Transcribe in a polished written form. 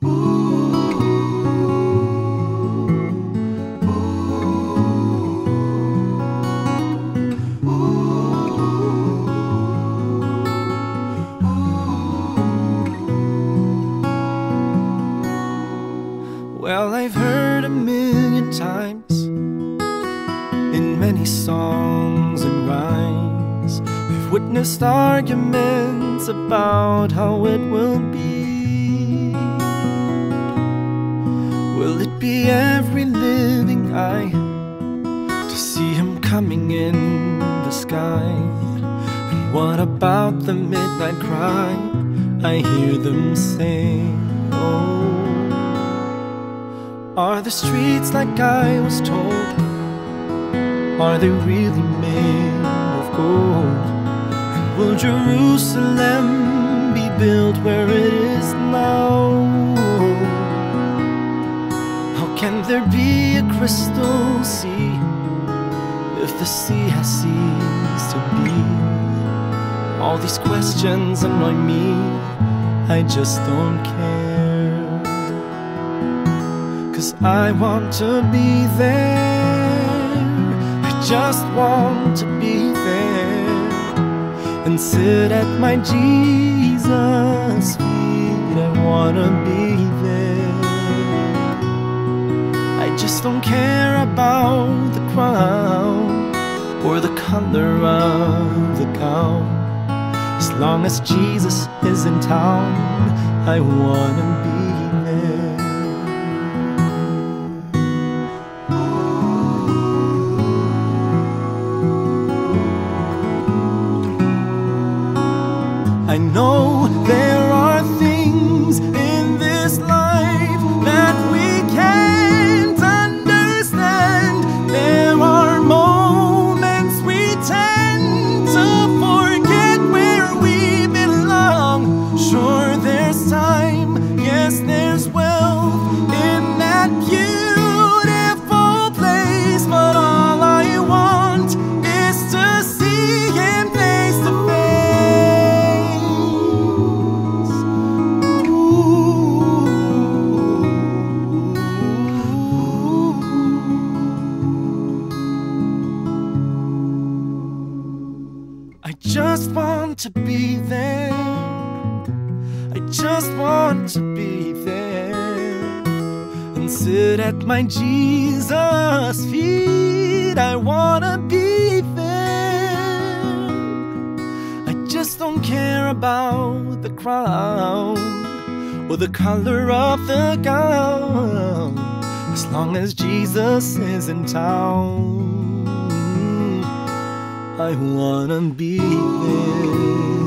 Well, I've heard a million times in many songs and rhymes. I've witnessed arguments about how it will be. Will it be every living eye to see him coming in the sky? And what about the midnight cry I hear them sing? Oh, are the streets like I was told? Are they really made of gold? And will Jerusalem be built where it is now? How can there be a crystal sea if the sea has ceased to be? All these questions annoy me, I just don't care. 'Cause I want to be there, I just want to be there, and sit at my Jesus' feet. I wanna be there. I just don't care about the crown or the color of the gown. As long as Jesus is in town, I wanna be there. I know there are things in this life that we can't understand. There are moments we tend to forget where we belong. Sure, there's time, yes, there's wealth in that beautiful place, but all I want is to see him face to face. I just want to be there. I just want to be there, and sit at my Jesus' feet. I wanna be there. I just don't care about the crown or the color of the gown. As long as Jesus is in town, I wanna be there.